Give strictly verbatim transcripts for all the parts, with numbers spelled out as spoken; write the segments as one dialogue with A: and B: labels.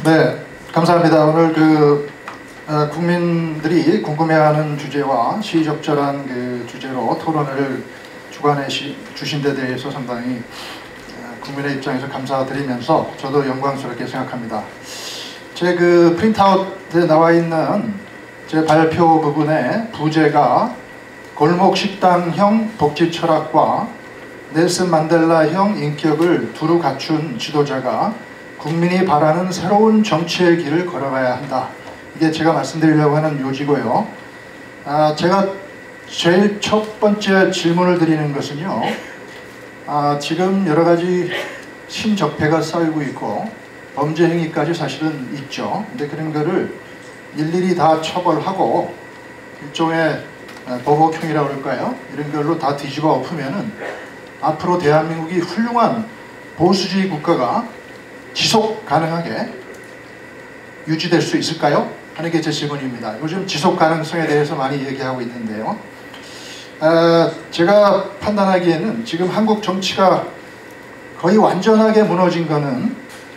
A: 네, 감사합니다. 오늘 그 어, 국민들이 궁금해하는 주제와 시의적절한 그 주제로 토론을 주관해 시, 주신 데 대해서 상당히 어, 국민의 입장에서 감사드리면서 저도 영광스럽게 생각합니다. 제 그 프린트아웃에 나와 있는 제 발표 부분에 부제가 골목식당형 복지 철학과 넬슨 만델라형 인격을 두루 갖춘 지도자가 국민이 바라는 새로운 정치의 길을 걸어가야 한다. 이게 제가 말씀드리려고 하는 요지고요. 아, 제가 제일 첫 번째 질문을 드리는 것은요. 아, 지금 여러 가지 신적폐가 쌓이고 있고 범죄 행위까지 사실은 있죠. 근데 그런 거를 일일이 다 처벌하고 일종의 보복형이라고 할까요? 이런 걸로 다 뒤집어 엎으면은 앞으로 대한민국이 훌륭한 보수주의 국가가 지속 가능하게 유지될 수 있을까요? 하는 게 제 질문입니다. 요즘 지속 가능성에 대해서 많이 얘기하고 있는데요. 어, 제가 판단하기에는 지금 한국 정치가 거의 완전하게 무너진 거는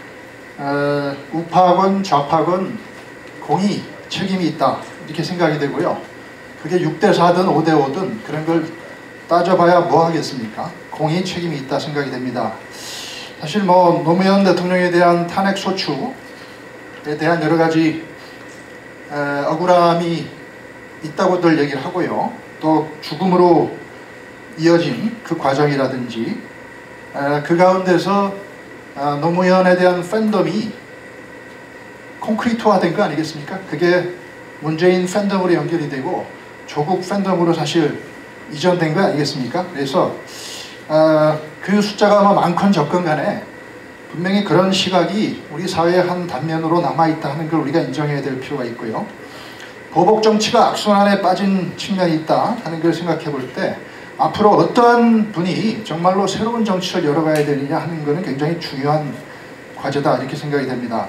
A: 어, 우파건 좌파건 공이 책임이 있다 이렇게 생각이 되고요. 그게 육 대 사든 오 대 오든 그런 걸 따져봐야 뭐 하겠습니까? 공이 책임이 있다 생각이 됩니다. 사실 뭐 노무현 대통령에 대한 탄핵 소추에 대한 여러 가지 에, 억울함이 있다고들 얘기를 하고요. 또 죽음으로 이어진 그 과정이라든지 에, 그 가운데서 아, 노무현에 대한 팬덤이 콘크리트화된 거 아니겠습니까? 그게 문재인 팬덤으로 연결이 되고 조국 팬덤으로 사실 이전된 거 아니겠습니까? 그래서 어, 그 숫자가 뭐 많건 적건 간에 분명히 그런 시각이 우리 사회의 한 단면으로 남아있다 하는 걸 우리가 인정해야 될 필요가 있고요. 보복 정치가 악순환에 빠진 측면이 있다 하는 걸 생각해 볼 때 앞으로 어떠한 분이 정말로 새로운 정치를 열어가야 되느냐 하는 것은 굉장히 중요한 과제다 이렇게 생각이 됩니다.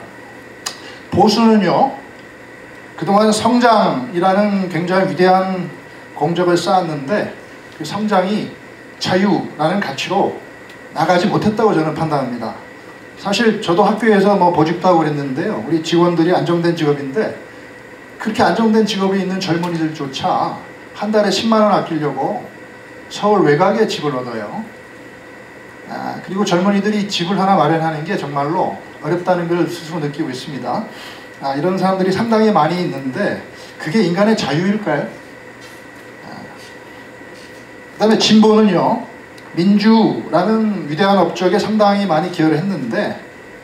A: 보수는요 그동안 성장이라는 굉장히 위대한 공적을 쌓았는데 그 성장이 자유라는 가치로 나가지 못했다고 저는 판단합니다. 사실 저도 학교에서 뭐 보직도 하고 그랬는데요. 우리 직원들이 안정된 직업인데 그렇게 안정된 직업에 있는 젊은이들조차 한 달에 십만 원 아끼려고 서울 외곽에 집을 얻어요. 아, 그리고 젊은이들이 집을 하나 마련하는 게 정말로 어렵다는 걸 스스로 느끼고 있습니다. 아, 이런 사람들이 상당히 많이 있는데 그게 인간의 자유일까요? 아, 그 다음에 진보는요 민주라는 위대한 업적에 상당히 많이 기여를 했는데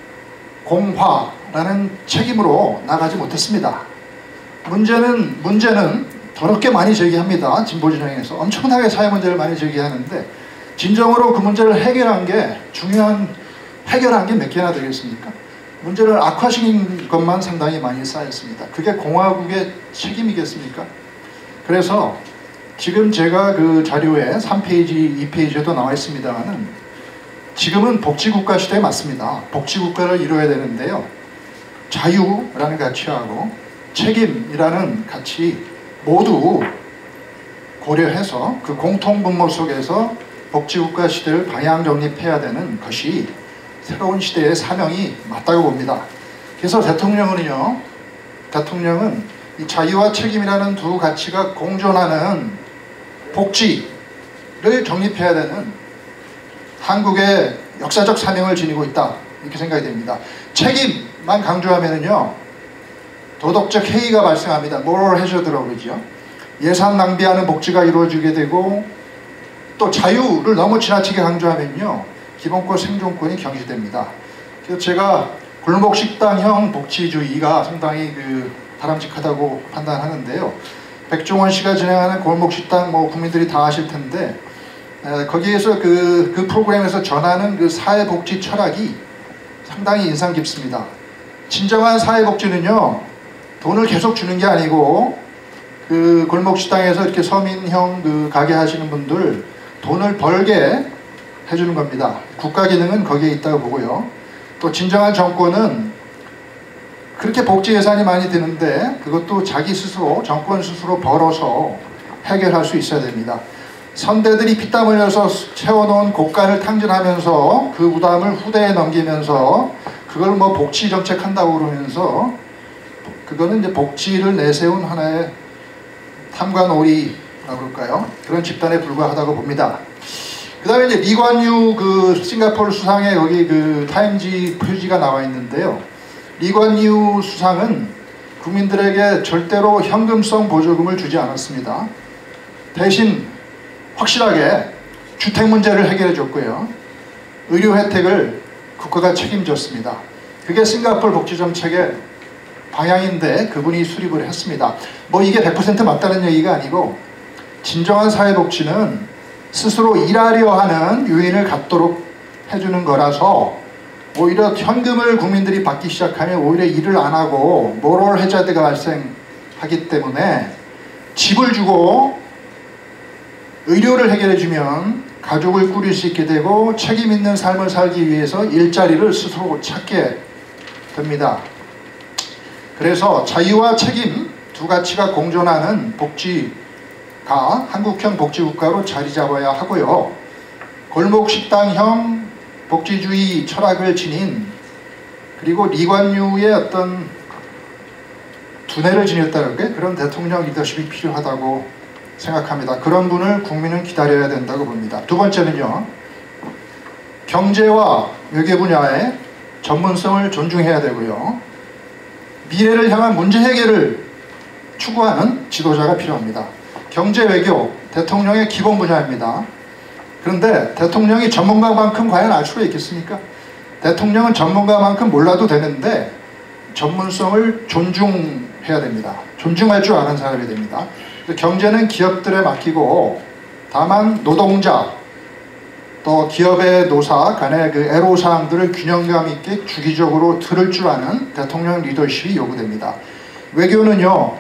A: 공화라는 책임으로 나가지 못했습니다. 문제는 문제는 더럽게 많이 제기합니다. 진보진영에서 엄청나게 사회 문제를 많이 제기하는데 진정으로 그 문제를 해결한 게 중요한 해결한 게 몇 개나 되겠습니까? 문제를 악화시킨 것만 상당히 많이 쌓였습니다. 그게 공화국의 책임이겠습니까? 그래서 지금 제가 그 자료에 삼 페이지, 이 페이지에도 나와 있습니다만은 지금은 복지국가 시대에 맞습니다. 복지국가를 이루어야 되는데요. 자유라는 가치하고 책임이라는 가치 모두 고려해서 그 공통분모 속에서 복지국가 시대를 방향 정립해야 되는 것이 새로운 시대의 사명이 맞다고 봅니다. 그래서 대통령은요, 대통령은 이 자유와 책임이라는 두 가치가 공존하는 복지를 정립해야 되는 한국의 역사적 사명을 지니고 있다 이렇게 생각이 됩니다. 책임만 강조하면은요 도덕적 해이가 발생합니다. moral hazard라고 그러죠. 예산 낭비하는 복지가 이루어지게 되고 또 자유를 너무 지나치게 강조하면요 기본권 생존권이 경시됩니다. 그래서 제가 골목식당형 복지주의가 상당히 그 바람직하다고 판단하는데요. 백종원 씨가 진행하는 골목식당 뭐 국민들이 다 아실 텐데 에, 거기에서 그, 그 프로그램에서 전하는 그 사회복지 철학이 상당히 인상 깊습니다. 진정한 사회복지는요 돈을 계속 주는 게 아니고 그 골목식당에서 이렇게 서민형 그 가게 하시는 분들 돈을 벌게 해주는 겁니다. 국가 기능은 거기에 있다고 보고요. 또 진정한 정권은 그렇게 복지 예산이 많이 드는데 그것도 자기 스스로 정권 스스로 벌어서 해결할 수 있어야 됩니다. 선대들이 피땀 흘려서 채워놓은 고가를 탕진하면서 그 부담을 후대에 넘기면서 그걸 뭐 복지 정책 한다고 그러면서 그거는 이제 복지를 내세운 하나의 탐관오리라고 그럴까요? 그런 집단에 불과하다고 봅니다. 그 다음에 이제 리관유 그 싱가포르 수상에 여기 그 타임지 표지가 나와 있는데요. 리관유 수상은 국민들에게 절대로 현금성 보조금을 주지 않았습니다. 대신 확실하게 주택 문제를 해결해 줬고요. 의료 혜택을 국가가 책임졌습니다. 그게 싱가포르 복지정책의 방향인데 그분이 수립을 했습니다. 뭐 이게 백 퍼센트 맞다는 얘기가 아니고 진정한 사회복지는 스스로 일하려 하는 유인을 갖도록 해주는 거라서 오히려 현금을 국민들이 받기 시작하면 오히려 일을 안 하고 모럴 해자드가 발생하기 때문에 집을 주고 의료를 해결해주면 가족을 꾸릴 수 있게 되고 책임 있는 삶을 살기 위해서 일자리를 스스로 찾게 됩니다. 그래서 자유와 책임 두 가치가 공존하는 복지가 한국형 복지국가로 자리 잡아야 하고요. 골목식당형 복지주의 철학을 지닌 그리고 리관유의 어떤 두뇌를 지녔다는 게 그런 대통령 리더십이 필요하다고 생각합니다. 그런 분을 국민은 기다려야 된다고 봅니다. 두 번째는요. 경제와 외교 분야의 전문성을 존중해야 되고요. 미래를 향한 문제 해결을 추구하는 지도자가 필요합니다. 경제 외교, 대통령의 기본 분야입니다. 그런데 대통령이 전문가만큼 과연 알 수가 있겠습니까? 대통령은 전문가만큼 몰라도 되는데 전문성을 존중해야 됩니다. 존중할 줄 아는 사람이 됩니다. 경제는 기업들에 맡기고 다만 노동자 또 기업의 노사 간의 그 애로사항들을 균형감 있게 주기적으로 들을 줄 아는 대통령 리더십이 요구됩니다. 외교는요,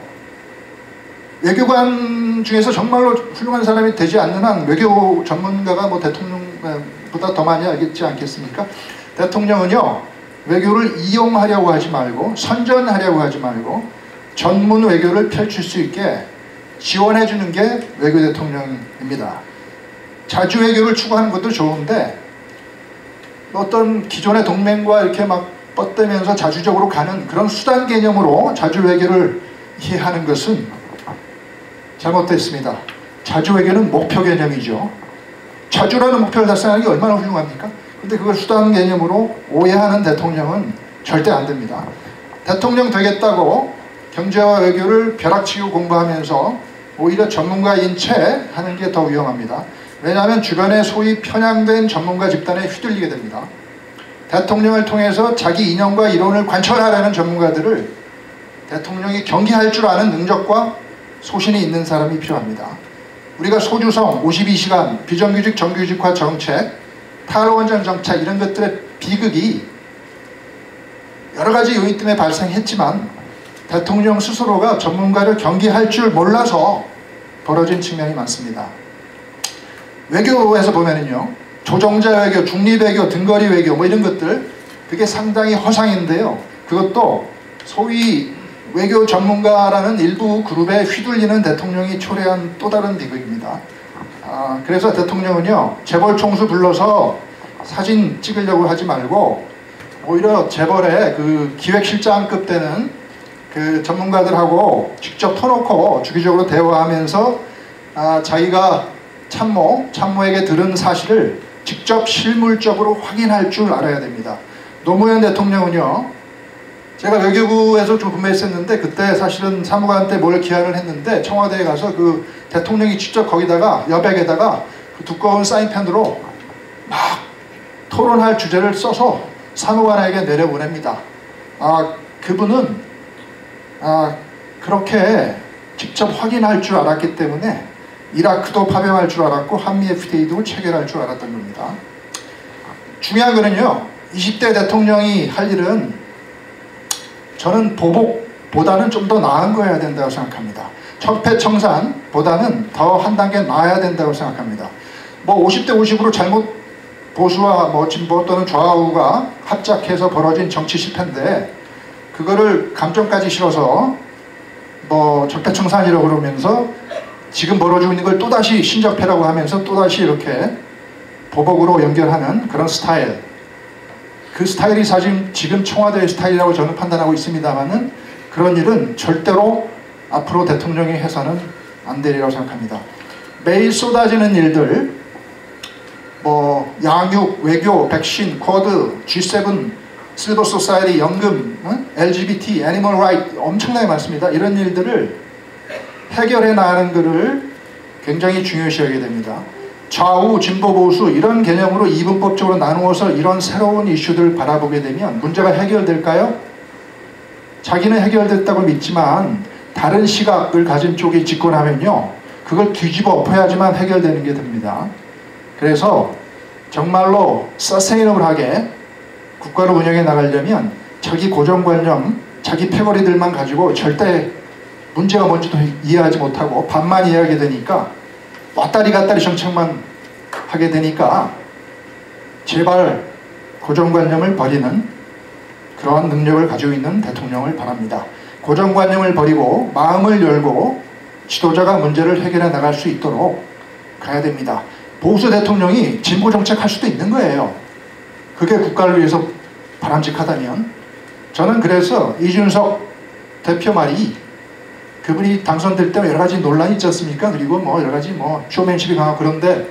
A: 외교관 중에서 정말로 훌륭한 사람이 되지 않는 한 외교 전문가가 뭐 대통령보다 더 많이 알겠지 않겠습니까? 대통령은요, 외교를 이용하려고 하지 말고 선전하려고 하지 말고 전문 외교를 펼칠 수 있게 지원해 주는 게 외교 대통령입니다. 자주 외교를 추구하는 것도 좋은데 어떤 기존의 동맹과 이렇게 막 뻗대면서 자주적으로 가는 그런 수단 개념으로 자주 외교를 이해하는 것은 잘못됐습니다. 자주 외교는 목표 개념이죠. 자주라는 목표를 달성하는 게 얼마나 훌륭합니까? 근데 그걸 수단 개념으로 오해하는 대통령은 절대 안 됩니다. 대통령 되겠다고 경제와 외교를 벼락치고 공부하면서 오히려 전문가인 채 하는 게 더 위험합니다. 왜냐하면 주변에 소위 편향된 전문가 집단에 휘둘리게 됩니다. 대통령을 통해서 자기 이념과 이론을 관철하려는 전문가들을 대통령이 경계할 줄 아는 능력과 소신이 있는 사람이 필요합니다. 우리가 소주성, 오십이 시간, 비정규직 정규직화 정책, 탈원전 정책 이런 것들의 비극이 여러 가지 요인 때문에 발생했지만 대통령 스스로가 전문가를 경계할 줄 몰라서 벌어진 측면이 많습니다. 외교에서 보면은요, 조정자 외교, 중립 외교, 등거리 외교 뭐 이런 것들 그게 상당히 허상인데요. 그것도 소위 외교 전문가라는 일부 그룹에 휘둘리는 대통령이 초래한 또 다른 비극입니다. 아, 그래서 대통령은요, 재벌 총수 불러서 사진 찍으려고 하지 말고 오히려 재벌의 그 기획실장급 되는 그 전문가들하고 직접 터놓고 주기적으로 대화하면서 아, 자기가 참모, 참모에게 들은 사실을 직접 실물적으로 확인할 줄 알아야 됩니다. 노무현 대통령은요, 제가 외교부에서 좀 근무했었는데 그때 사실은 사무관 때 뭘 기한을 했는데 청와대에 가서 그 대통령이 직접 거기다가 여백에다가 그 두꺼운 사인펜으로 막 토론할 주제를 써서 사무관에게 내려보냅니다. 아, 그분은 아, 그렇게 직접 확인할 줄 알았기 때문에 이라크도 파병할 줄 알았고 한미 에프티에이도 체결할 줄 알았던 겁니다. 중요한 거는요, 이십 대 대통령이 할 일은 저는 보복보다는 좀 더 나은 거여야 된다고 생각합니다. 적폐청산보다는 더 한 단계 나아야 된다고 생각합니다. 뭐 오십 대 오십으로 잘못 보수와 뭐 진보 또는 좌우가 합작해서 벌어진 정치 실패인데 그거를 감정까지 실어서 뭐 적폐청산이라고 그러면서 지금 벌어지고 있는 걸 또다시 신적폐라고 하면서 또다시 이렇게 보복으로 연결하는 그런 스타일, 그 스타일이 사실 지금 청와대의 스타일이라고 저는 판단하고 있습니다만은 그런 일은 절대로 앞으로 대통령이 해서는 안 되리라고 생각합니다. 매일 쏟아지는 일들, 뭐 양육, 외교, 백신, 쿼드, 지 세븐, 실버 소사이티, 연금, 응? 엘지비티, 애니멀 라이트 엄청나게 많습니다. 이런 일들을 해결해 나가는 것을 굉장히 중요시 하게 됩니다. 좌우, 진보, 보수 이런 개념으로 이분법적으로 나누어서 이런 새로운 이슈들을 바라보게 되면 문제가 해결될까요? 자기는 해결됐다고 믿지만 다른 시각을 가진 쪽이 집권하면요, 그걸 뒤집어 엎어야지만 해결되는 게 됩니다. 그래서 정말로 서스테이너블하게 국가를 운영해 나가려면 자기 고정관념, 자기 패거리들만 가지고 절대 문제가 뭔지도 이해하지 못하고 반만 이해하게 되니까 왔다리 갔다리 정책만 하게 되니까 제발 고정관념을 버리는 그러한 능력을 가지고 있는 대통령을 바랍니다. 고정관념을 버리고 마음을 열고 지도자가 문제를 해결해 나갈 수 있도록 가야 됩니다. 보수 대통령이 진보 정책 할 수도 있는 거예요. 그게 국가를 위해서 바람직하다면. 저는 그래서 이준석 대표 말이, 그분이 당선될 때 여러 가지 논란이 있지 않습니까? 그리고 뭐 여러 가지 뭐 쇼맨십이 강하고, 그런데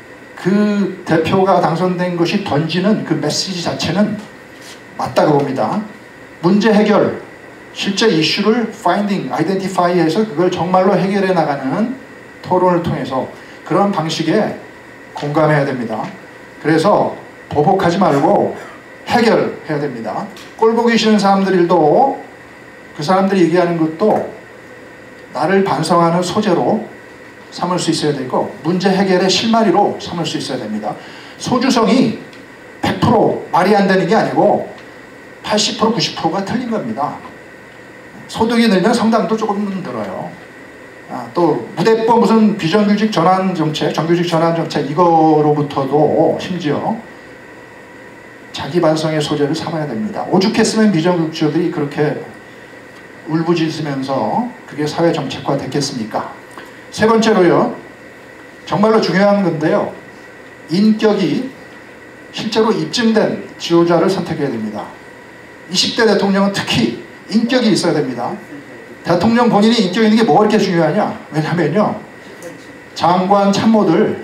A: 그 대표가 당선된 것이 던지는 그 메시지 자체는 맞다고 봅니다. 문제 해결, 실제 이슈를 finding, identify해서 그걸 정말로 해결해 나가는 토론을 통해서 그런 방식에 공감해야 됩니다. 그래서 보복하지 말고 해결해야 됩니다. 꼴보기 싫은 사람들도 그 사람들이 얘기하는 것도 나를 반성하는 소재로 삼을 수 있어야 되고 문제 해결의 실마리로 삼을 수 있어야 됩니다. 소주성이 백 퍼센트 말이 안 되는 게 아니고 팔십 퍼센트 구십 퍼센트가 틀린 겁니다. 소득이 늘면 성당도 조금 늘어요. 아, 또 무대법 무슨 비정규직 전환 정책, 정규직 전환 정책 이거로부터도 심지어 자기 반성의 소재를 삼아야 됩니다. 오죽했으면 비정규직들이 그렇게 울부짖으면서 그게 사회 정책화 됐겠습니까? 세 번째로요, 정말로 중요한 건데요, 인격이 실제로 입증된 지도자를 선택해야 됩니다. 이십 대 대통령은 특히 인격이 있어야 됩니다. 대통령 본인이 인격 있는 게 뭐가 이렇게 중요하냐? 왜냐면요, 장관 참모들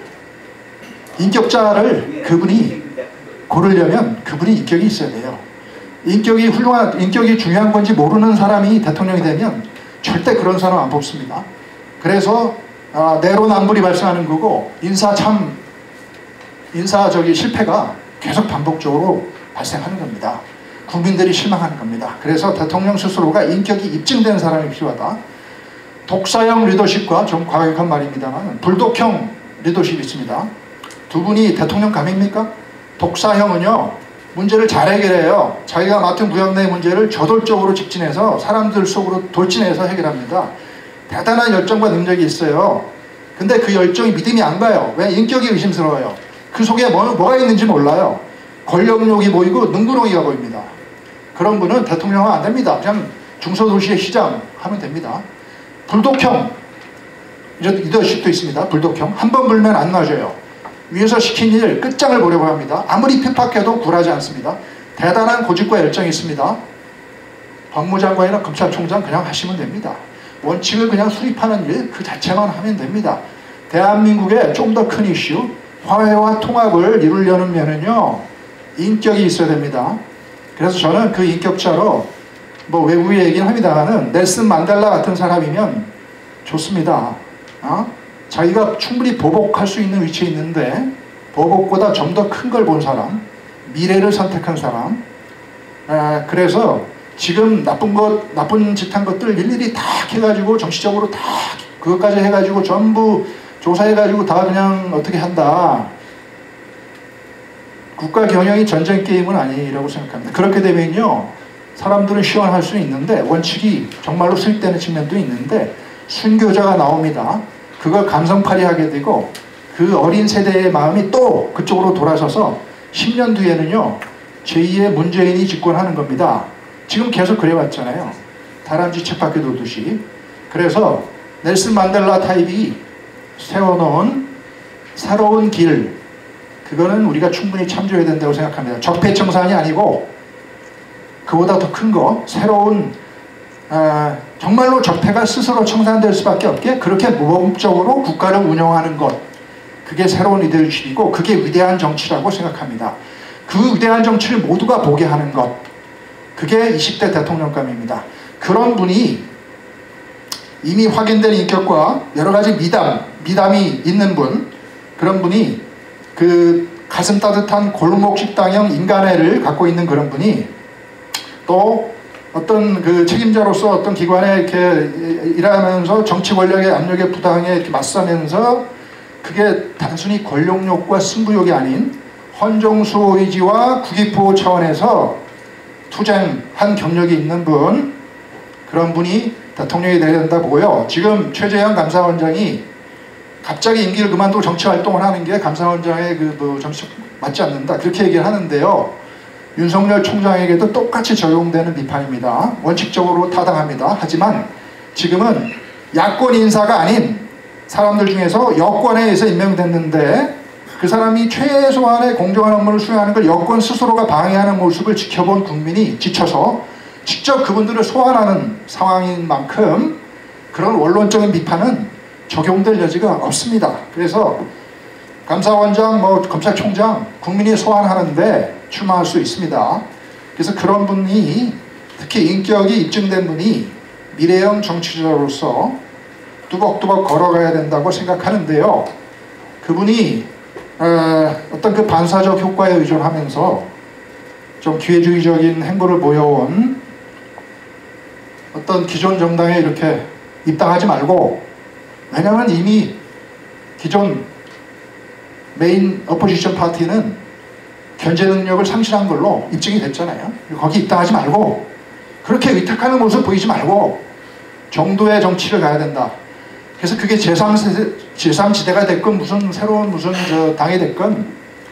A: 인격자를 그분이 고르려면 그분이 인격이 있어야 돼요. 인격이 훌륭한, 인격이 중요한 건지 모르는 사람이 대통령이 되면 절대 그런 사람 안 뽑습니다. 그래서 아, 내로남불이 발생하는 거고 인사 참 인사 저기 실패가 계속 반복적으로 발생하는 겁니다. 국민들이 실망하는 겁니다. 그래서 대통령 스스로가 인격이 입증된 사람이 필요하다. 독사형 리더십과 좀 과격한 말입니다만 불독형 리더십이 있습니다. 두 분이 대통령 감입니까? 독사형은요, 문제를 잘 해결해요. 자기가 맡은 구역 내 문제를 저돌적으로 직진해서 사람들 속으로 돌진해서 해결합니다. 대단한 열정과 능력이 있어요. 근데 그 열정이 믿음이 안 가요. 왜? 인격이 의심스러워요. 그 속에 뭐, 뭐가 있는지 몰라요. 권력욕이 보이고 능구렁이가 보입니다. 그런 분은 대통령은 안 됩니다. 그냥 중소도시의 시장 하면 됩니다. 불독형 리더십도 있습니다. 불독형. 한 번 불면 안 놔줘요. 위에서 시킨 일 끝장을 보려고 합니다. 아무리 핍박해도 굴하지 않습니다. 대단한 고집과 열정이 있습니다. 법무장관이나 검찰총장 그냥 하시면 됩니다. 원칙을 그냥 수립하는 일 그 자체만 하면 됩니다. 대한민국의 좀 더 큰 이슈, 화해와 통합을 이루려는 면은요, 인격이 있어야 됩니다. 그래서 저는 그 인격자로 뭐 외국의 얘기는 합니다만은 넬슨 만델라 같은 사람이면 좋습니다. 어? 자기가 충분히 보복할 수 있는 위치에 있는데 보복보다 좀 더 큰 걸 본 사람, 미래를 선택한 사람. 아, 그래서 지금 나쁜 것, 나쁜 짓 한 것들 일일이 다 해가지고 정치적으로 다 그것까지 해가지고 전부 조사해가지고 다 그냥 어떻게 한다. 국가 경영이 전쟁 게임은 아니라고 생각합니다. 그렇게 되면요, 사람들은 시원할 수 있는데 원칙이 정말로 수립되는 측면도 있는데 순교자가 나옵니다. 그걸 감성팔이하게 되고 그 어린 세대의 마음이 또 그쪽으로 돌아서서 십 년 뒤에는요, 제이의 문재인이 집권하는 겁니다. 지금 계속 그래왔잖아요. 다람쥐 쳇바퀴 돌듯이. 그래서 넬슨 만델라 타입이 세워놓은 새로운 길, 그거는 우리가 충분히 참조해야 된다고 생각합니다. 적폐청산이 아니고 그보다 더 큰 거, 새로운 어, 정말로 적폐가 스스로 청산될 수밖에 없게 그렇게 모범적으로 국가를 운영하는 것, 그게 새로운 리더십이고 그게 위대한 정치라고 생각합니다. 그 위대한 정치를 모두가 보게 하는 것, 그게 이십 대 대통령감입니다. 그런 분이 이미 확인된 인격과 여러가지 미담, 미담이 있는 분, 그런 분이 그 가슴 따뜻한 골목 식당형 인간애를 갖고 있는 그런 분이 또 어떤 그 책임자로서 어떤 기관에 이렇게 일하면서 정치 권력의 압력에 부당에 이렇게 맞서면서 그게 단순히 권력욕과 승부욕이 아닌 헌정수호 의지와 국익보호 차원에서 투쟁한 경력이 있는 분, 그런 분이 대통령이 되어야 된다 보고요. 지금 최재형 감사원장이 갑자기 임기를 그만두고 정치활동을 하는 게 감사원장의 그 뭐 정치 맞지 않는다, 그렇게 얘기를 하는데요. 윤석열 총장에게도 똑같이 적용되는 비판입니다. 원칙적으로 타당합니다. 하지만 지금은 야권 인사가 아닌 사람들 중에서 여권에 의해서 임명됐는데 그 사람이 최소한의 공정한 업무를 수행하는 걸 여권 스스로가 방해하는 모습을 지켜본 국민이 지쳐서 직접 그분들을 소환하는 상황인 만큼 그런 원론적인 비판은 적용될 여지가 없습니다. 그래서 감사원장, 뭐 검찰총장 국민이 소환하는데 출마할 수 있습니다. 그래서 그런 분이, 특히 인격이 입증된 분이 미래형 정치자로서 뚜벅뚜벅 걸어가야 된다고 생각하는데요. 그분이 어, 어떤 그 반사적 효과에 의존하면서 좀 기회주의적인 행보를 보여온 어떤 기존 정당에 이렇게 입당하지 말고, 왜냐하면 이미 기존 메인 어포지션 파티는 견제 능력을 상실한 걸로 입증이 됐잖아요. 거기 입당하지 말고 그렇게 위탁하는 모습 보이지 말고 정도의 정치를 가야 된다. 그래서 그게 제삼 세대, 제삼 지대가 됐건 무슨 새로운 무슨 저 당이 됐건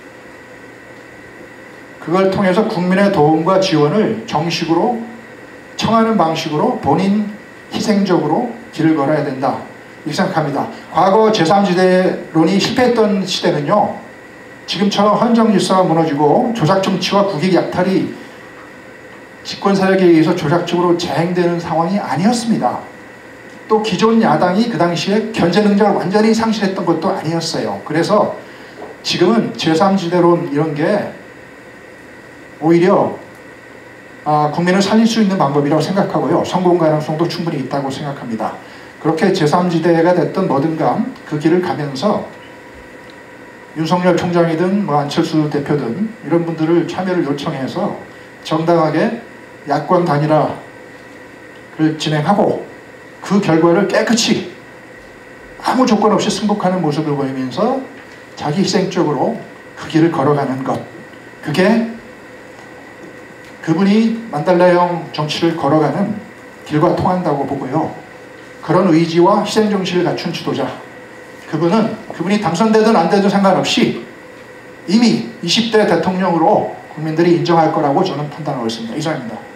A: 그걸 통해서 국민의 도움과 지원을 정식으로 청하는 방식으로 본인 희생적으로 길을 걸어야 된다, 이렇게 생각합니다. 과거 제삼 지대론이 실패했던 시대는요, 지금처럼 헌정질서가 무너지고 조작정치와 국익 약탈이 집권세력에 의해서 조작적으로 자행되는 상황이 아니었습니다. 또 기존 야당이 그 당시에 견제 능력을 완전히 상실했던 것도 아니었어요. 그래서 지금은 제삼 지대론 이런 게 오히려 아, 국민을 살릴 수 있는 방법이라고 생각하고요. 성공 가능성도 충분히 있다고 생각합니다. 그렇게 제삼 지대가 됐던 뭐든간 그 길을 가면서 윤석열 총장이든 뭐 안철수 대표든 이런 분들을 참여를 요청해서 정당하게 야권 단일화를 진행하고 그 결과를 깨끗이 아무 조건 없이 승복하는 모습을 보이면서 자기 희생적으로 그 길을 걸어가는 것, 그게 그분이 만달라형 정치를 걸어가는 길과 통한다고 보고요. 그런 의지와 희생정신을 갖춘 지도자, 그분은 그분이 당선되든 안 되든 상관없이 이미 이십 대 대통령으로 국민들이 인정할 거라고 저는 판단하고 있습니다. 이상입니다.